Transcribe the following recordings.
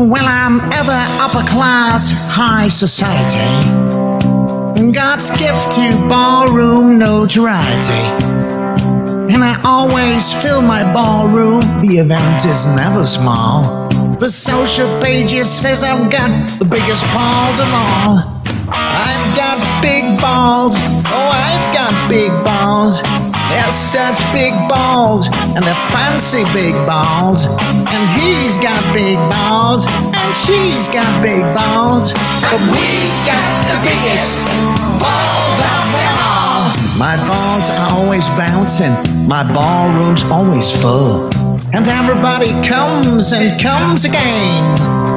Well, I'm ever upper class, high society. God's gift to ballroom notoriety. And I always fill my ballroom, the event is never small. The social pages says I've got the biggest balls of all. I've got big balls, oh I've got big balls. They're such big balls, and they're fancy big balls. And he's got big balls, and she's got big balls. But we've got the biggest balls of them all. My balls are always bouncing, my ballroom's always full. And everybody comes and comes again.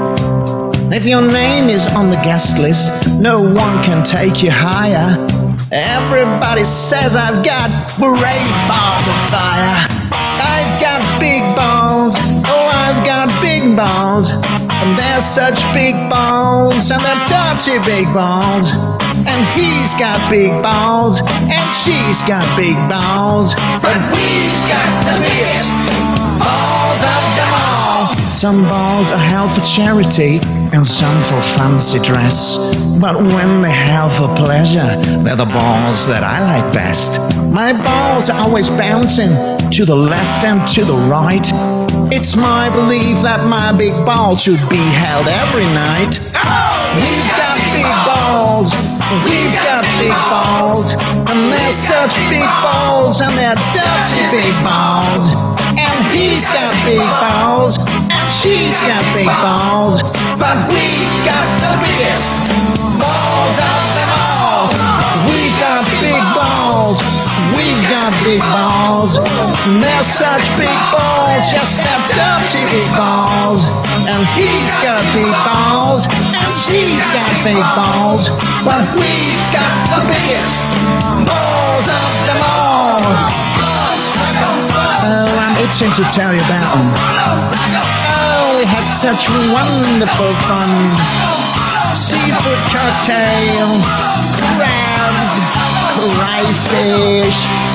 If your name is on the guest list, no one can take you higher. Everybody says I've got great balls of fire. I've got big balls, oh I've got big balls. And they're such big balls, and they're dirty big balls. And he's got big balls, and she's got big balls. But we've got the biggest balls of them all. Some balls are held for charity, and some for fancy dress. But when they have for pleasure, they're the balls that I like best. My balls are always bouncing to the left and to the right. It's my belief that my big ball should be held every night. Oh, we've got big balls, we've got big balls. And they're such big balls, and they're dirty big balls. And he's got big balls, and she's got big balls. But we've got the biggest balls of them all. We've got big balls, we've got big balls. And they're such big balls, just they're dirty big balls. And he's got big balls, and she's got big balls. But we've got the biggest balls of them all. Oh, I'm itching to tell you about them. Oh, we had such wonderful fun. Seafood cocktail, crabs, crayfish,